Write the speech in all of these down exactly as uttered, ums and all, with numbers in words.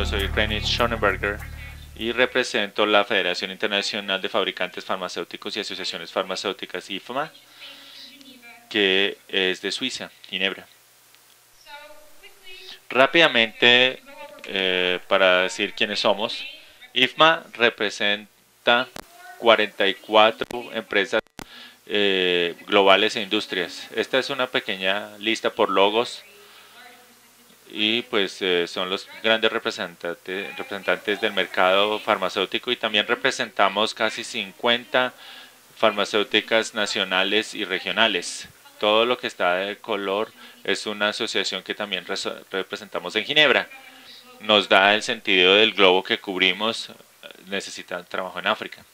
presento, soy Renich Schonenberger y represento la Federación Internacional de Fabricantes Farmacéuticos y Asociaciones Farmacéuticas, I F M A, que es de Suiza, Ginebra. Rápidamente, eh, para decir quiénes somos, I F M A representa cuarenta y cuatro empresas eh, globales e industrias. Esta es una pequeña lista por logos y pues eh, son los grandes representantes, representantes del mercado farmacéutico, y también representamos casi cincuenta farmacéuticas nacionales y regionales. Todo lo que está de color es una asociación que también representamos en Ginebra. Nos da el sentido del globo que cubrimos. Necesitan trabajo en África.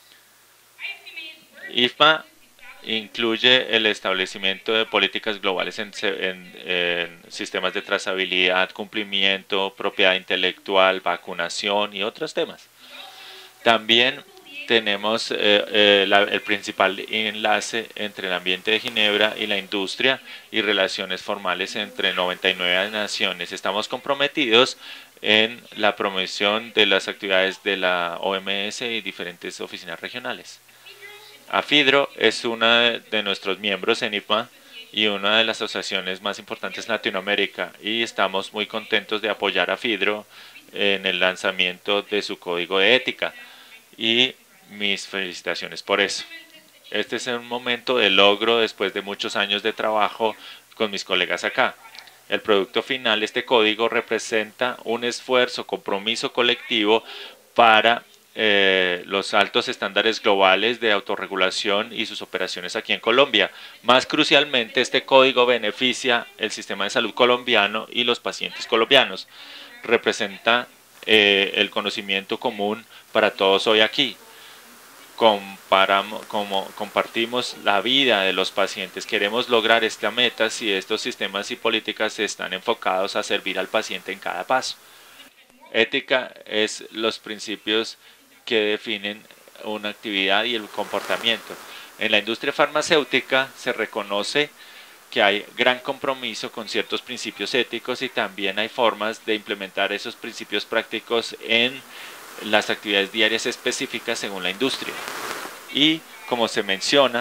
I F M A incluye el establecimiento de políticas globales en, en, en sistemas de trazabilidad, cumplimiento, propiedad intelectual, vacunación y otros temas. También tenemos eh, eh, la, el principal enlace entre el ambiente de Ginebra y la industria y relaciones formales entre noventa y nueve naciones. Estamos comprometidos en la promoción de las actividades de la O M S y diferentes oficinas regionales. AFIDRO es una de nuestros miembros en I F M A y una de las asociaciones más importantes en Latinoamérica, y estamos muy contentos de apoyar a AFIDRO en el lanzamiento de su código de ética, y mis felicitaciones por eso. Este es un momento de logro después de muchos años de trabajo con mis colegas acá. El producto final, este código, representa un esfuerzo, compromiso colectivo para Eh, los altos estándares globales de autorregulación y sus operaciones aquí en Colombia. Más crucialmente, este código beneficia el sistema de salud colombiano y los pacientes colombianos. Representa eh, el conocimiento común para todos hoy aquí. Comparamos, como compartimos la vida de los pacientes. Queremos lograr esta meta si estos sistemas y políticas están enfocados a servir al paciente en cada paso. Ética es los principios que definen una actividad y el comportamiento. En la industria farmacéutica se reconoce que hay gran compromiso con ciertos principios éticos, y también hay formas de implementar esos principios prácticos en las actividades diarias específicas según la industria. Y como se menciona,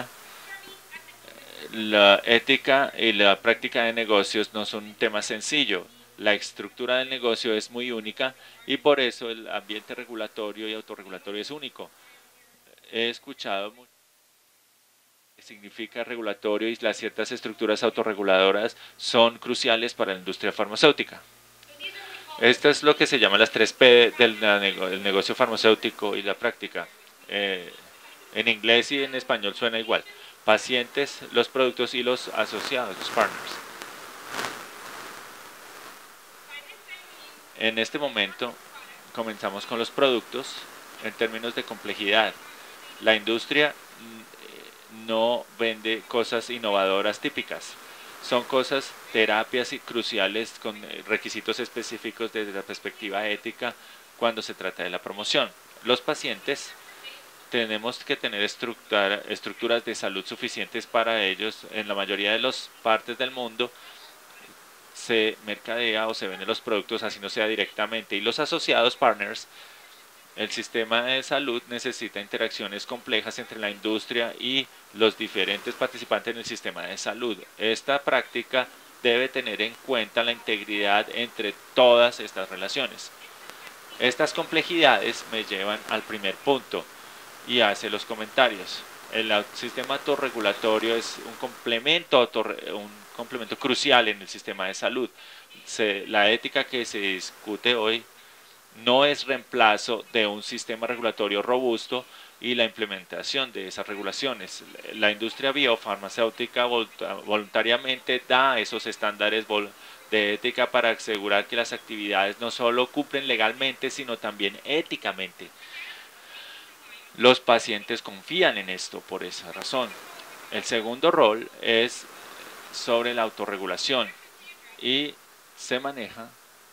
la ética y la práctica de negocios no son un tema sencillo. La estructura del negocio es muy única y por eso el ambiente regulatorio y autorregulatorio es único. He escuchado mucho que significa regulatorio, y las ciertas estructuras autorreguladoras son cruciales para la industria farmacéutica. Esto es lo que se llama las tres P del, del negocio farmacéutico y la práctica. Eh, en inglés y en español suena igual: pacientes, los productos y los asociados, los partners. En este momento comenzamos con los productos. En términos de complejidad, la industria no vende cosas innovadoras típicas. Son cosas, terapias y cruciales con requisitos específicos desde la perspectiva ética cuando se trata de la promoción. Los pacientes, tenemos que tener estructura, estructuras de salud suficientes para ellos. En la mayoría de las partes del mundo se mercadea o se venden los productos, así no sea directamente. Y los asociados, partners, el sistema de salud necesita interacciones complejas entre la industria y los diferentes participantes en el sistema de salud. Esta práctica debe tener en cuenta la integridad entre todas estas relaciones. Estas complejidades me llevan al primer punto y hace los comentarios. El sistema autorregulatorio es un complemento, un complemento crucial en el sistema de salud. Se, la ética que se discute hoy no es reemplazo de un sistema regulatorio robusto y la implementación de esas regulaciones. La industria biofarmacéutica voluntariamente da esos estándares de ética para asegurar que las actividades no solo cumplen legalmente, sino también éticamente. Los pacientes confían en esto por esa razón. El segundo rol es sobre la autorregulación y se maneja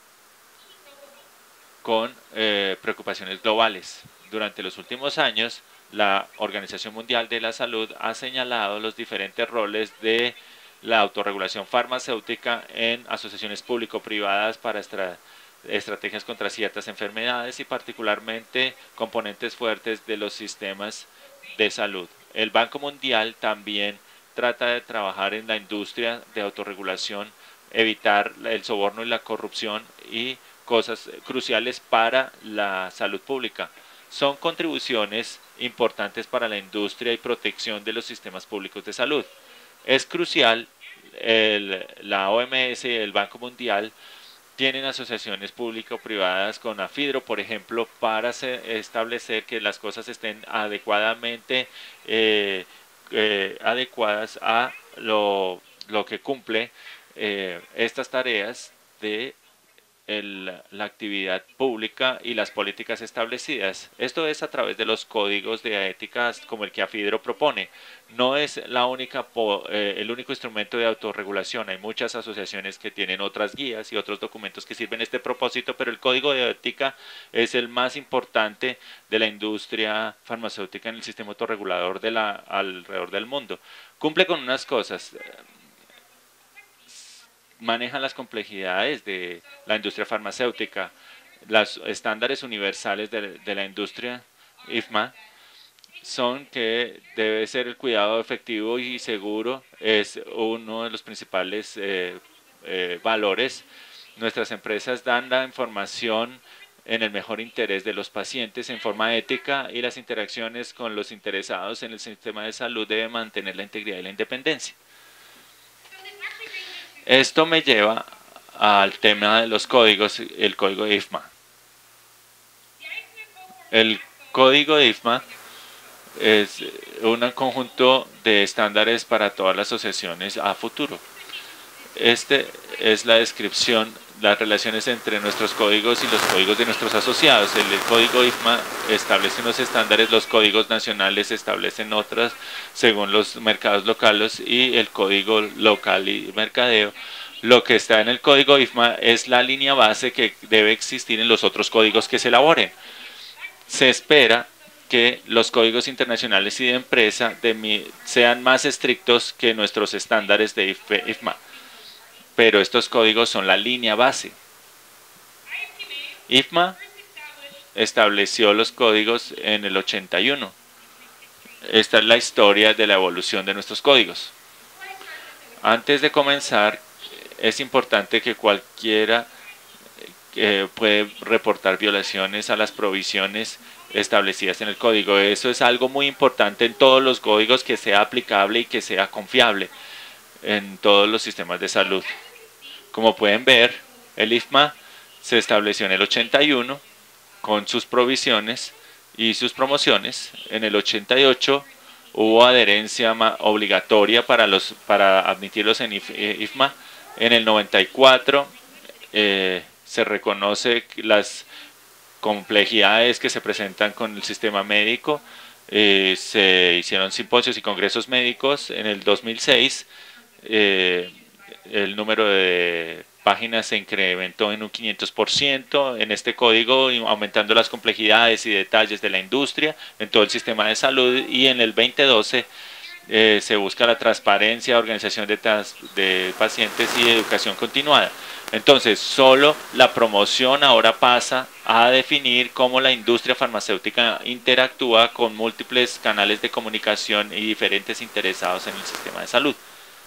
con eh, preocupaciones globales. Durante los últimos años, la Organización Mundial de la Salud ha señalado los diferentes roles de la autorregulación farmacéutica en asociaciones público-privadas para estrategias contra ciertas enfermedades y particularmente componentes fuertes de los sistemas de salud. El Banco Mundial también trata de trabajar en la industria de autorregulación, evitar el soborno y la corrupción y cosas cruciales para la salud pública. Son contribuciones importantes para la industria y protección de los sistemas públicos de salud. Es crucial, el, la O M S y el Banco Mundial tienen asociaciones público-privadas con AFIDRO, por ejemplo, para se, establecer que las cosas estén adecuadamente eh, eh, adecuadas a lo, lo que cumple eh, estas tareas de el, la actividad pública y las políticas establecidas. Esto es a través de los códigos de ética como el que AFIDRO propone. No es la única, eh, el único instrumento de autorregulación. Hay muchas asociaciones que tienen otras guías y otros documentos que sirven a este propósito, pero el código de ética es el más importante de la industria farmacéutica en el sistema autorregulador de la, alrededor del mundo. Cumple con unas cosas. Manejan las complejidades de la industria farmacéutica, los estándares universales de, de la industria I F M A son que debe ser el cuidado efectivo y seguro, es uno de los principales eh, eh, valores. Nuestras empresas dan la información en el mejor interés de los pacientes en forma ética y las interacciones con los interesados en el sistema de salud deben mantener la integridad y la independencia. Esto me lleva al tema de los códigos, el código de I F M A. El código de I F M A es un conjunto de estándares para todas las asociaciones a futuro. Este es la descripción, las relaciones entre nuestros códigos y los códigos de nuestros asociados. El código I F M A establece unos estándares, los códigos nacionales establecen otras según los mercados locales y el código local y mercadeo. Lo que está en el código I F M A es la línea base que debe existir en los otros códigos que se elaboren. Se espera que los códigos internacionales y de empresa de mi, sean más estrictos que nuestros estándares de I F M A. Pero estos códigos son la línea base. I F M A estableció los códigos en el ochenta y uno. Esta es la historia de la evolución de nuestros códigos. Antes de comenzar, es importante que cualquiera eh, puede reportar violaciones a las provisiones establecidas en el código. Eso es algo muy importante en todos los códigos, que sea aplicable y que sea confiable en todos los sistemas de salud. Como pueden ver, el I F M A se estableció en el ochenta y uno con sus provisiones y sus promociones. En el ochenta y ocho hubo adherencia obligatoria para, los, para admitirlos en I F M A. En el noventa y cuatro eh, se reconoce las complejidades que se presentan con el sistema médico. Eh, se hicieron simposios y congresos médicos. En el dos mil seis eh, el número de páginas se incrementó en un quinientos por ciento en este código, aumentando las complejidades y detalles de la industria en todo el sistema de salud. Y en el veinte doce eh, se busca la transparencia, organización de, de pacientes y educación continuada. Entonces, solo la promoción ahora pasa a definir cómo la industria farmacéutica interactúa con múltiples canales de comunicación y diferentes interesados en el sistema de salud.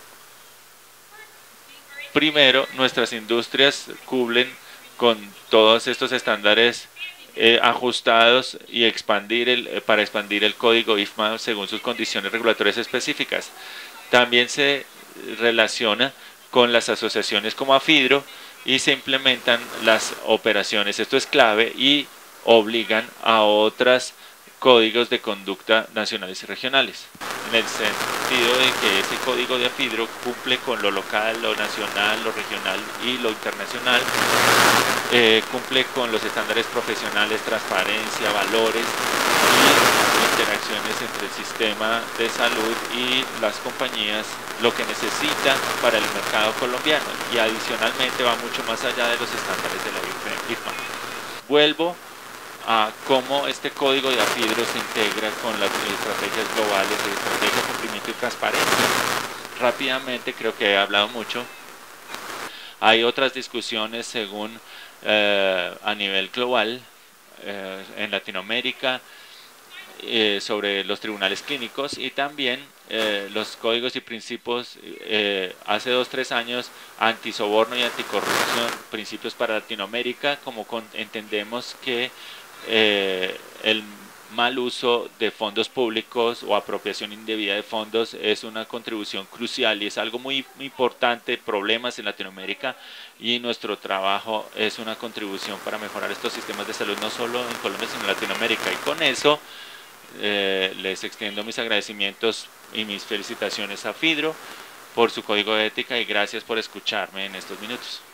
Primero, nuestras industrias cubren con todos estos estándares eh, ajustados y expandir el, eh, para expandir el código I F M A según sus condiciones regulatorias específicas. También se relaciona con las asociaciones como AFIDRO y se implementan las operaciones. Esto es clave y obligan a otros códigos de conducta nacionales y regionales, en el sentido de que ese código de AFIDRO cumple con lo local, lo nacional, lo regional y lo internacional, eh, cumple con los estándares profesionales, transparencia, valores y interacciones entre el sistema de salud y las compañías, lo que necesitan para el mercado colombiano, y adicionalmente va mucho más allá de los estándares de la I F M A. Vuelvo a cómo este código de AFIDRO se integra con las estrategias globales de estrategia, cumplimiento y transparencia. Rápidamente, creo que he hablado mucho. Hay otras discusiones según eh, a nivel global, eh, en Latinoamérica, eh, sobre los tribunales clínicos y también eh, los códigos y principios eh, hace dos, tres años, antisoborno y anticorrupción, principios para Latinoamérica, como con, entendemos que eh, el mal uso de fondos públicos o apropiación indebida de fondos es una contribución crucial y es algo muy, muy importante, problemas en Latinoamérica, y nuestro trabajo es una contribución para mejorar estos sistemas de salud no solo en Colombia sino en Latinoamérica. Y con eso eh, les extiendo mis agradecimientos y mis felicitaciones a FIDRO por su código de ética y gracias por escucharme en estos minutos.